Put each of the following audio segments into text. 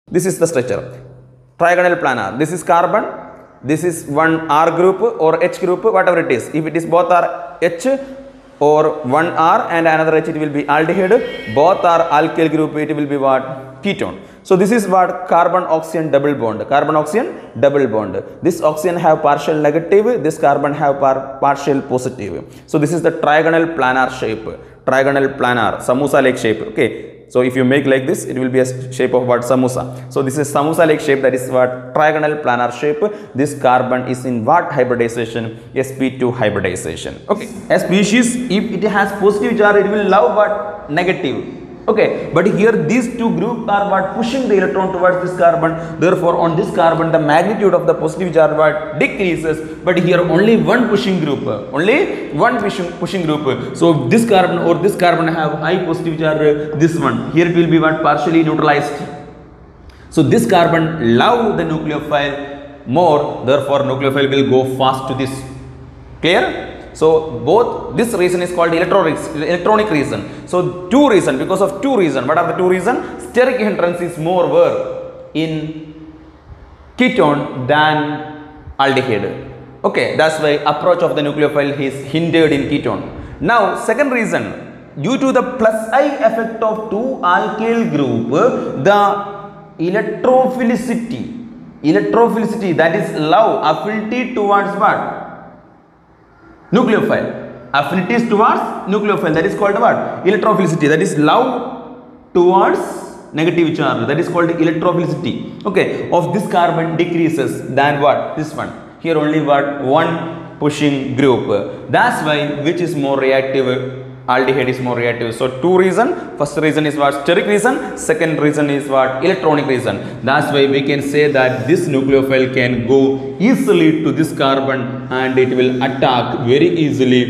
This is the structure. Trigonal planar. This is carbon. This is one R group or H group, whatever it is. If it is both are H or one R and another H, it will be aldehyde. Both are alkyl group, it will be what? Ketone. So this is what? Carbon oxygen double bond. Carbon oxygen double bond. This oxygen have partial negative, this carbon have partial positive. So this is the trigonal planar shape. Trigonal planar, samosa like shape. Okay. So if you make like this, it will be a shape of what? Samosa. So this is samosa like shape, that is what? Trigonal planar shape. This carbon is in what hybridization? sp2 hybridization. Okay. A species, if it has positive charge, it will love what? Negative. Okay, but here these two groups are what? Pushing the electron towards this carbon. Therefore, on this carbon, the magnitude of the positive charge what? Decreases. But here only one pushing group. Only one pushing group. So this carbon or this carbon have high positive charge. This one here it will be what? Partially neutralized. So this carbon love the nucleophile more. Therefore, nucleophile will go fast to this. Clear? So both this reason is called electronic reason. So two reason, because of two reason. What are the two reason? Steric hindrance is more in ketone than aldehyde. Okay, that's why approach of the nucleophile is hindered in ketone. Now second reason, due to the plus I effect of two alkyl group, the electrophilicity that is love affinity towards what? Nucleophile. Affinities towards nucleophile, that is called what? Electrophilicity, that is love towards negative charge, that is called electrophilicity. Okay, of this carbon decreases than what? This one. Here only what? One pushing group. That's why which is more reactive? Aldehyde is more reactive. So two reason. First reason is what? Steric reason. Second reason is what? Electronic reason. That's why we can say that this nucleophile can go easily to this carbon and it will attack very easily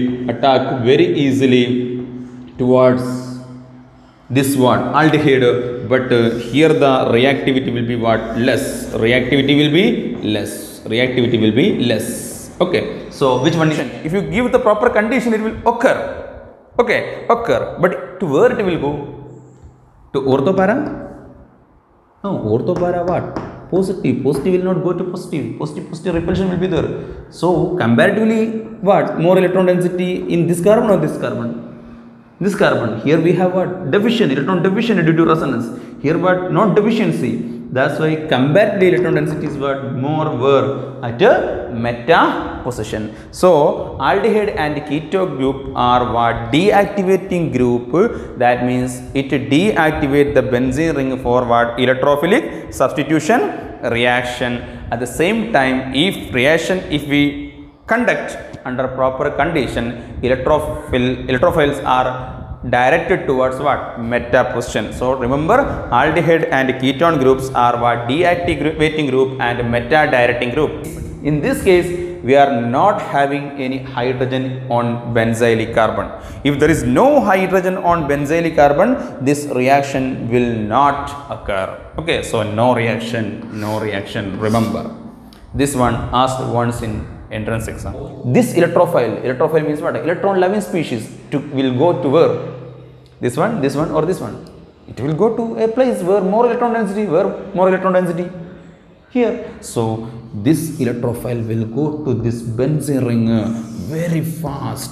towards this one aldehyde. But here the reactivity will be what? Less. Reactivity will be less. Okay. So which one is? If you give the proper condition, it will occur. Okay, but to where it will go? To orthopara? No, orthopara what? Positive will not go to positive. Positive repulsion will be there. So comparatively what? More electron density in this carbon or this carbon? This carbon. Here we have what? Deficient, electron deficient due to resonance. Here what? Not deficiency. That's why comparatively electron density is what? More where? At a meta position. So aldehyde and keto group are what? Deactivating group. That means it deactivate the benzene ring for what? Electrophilic substitution reaction. At the same time, if we conduct under proper condition, electrophiles are directed towards what? Meta position. So remember, aldehyde and ketone groups are what? Deactivating group and meta directing group. In this case, we are not having any hydrogen on benzylic carbon. If there is no hydrogen on benzylic carbon, this reaction will not occur. Okay, so no reaction. Remember, this one asked once in entrance exam. This electrophile means what? Electron loving species will go to where? This one or this one? It will go to a place where more electron density. Here. So this electrophile will go to this benzene ring very fast.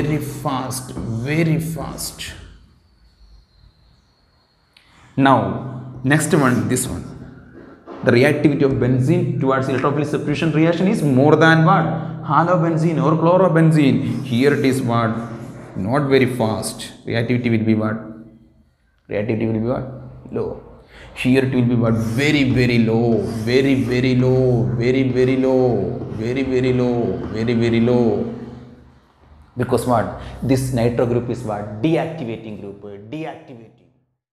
Now next one, this one. The reactivity of benzene towards electrophilic substitution reaction is more than what? Halobenzene or chlorobenzene. Here it is what? Not very fast. Reactivity will be what? Low. Here it will be what? Very low. Because what? This nitro group is what? Deactivating group.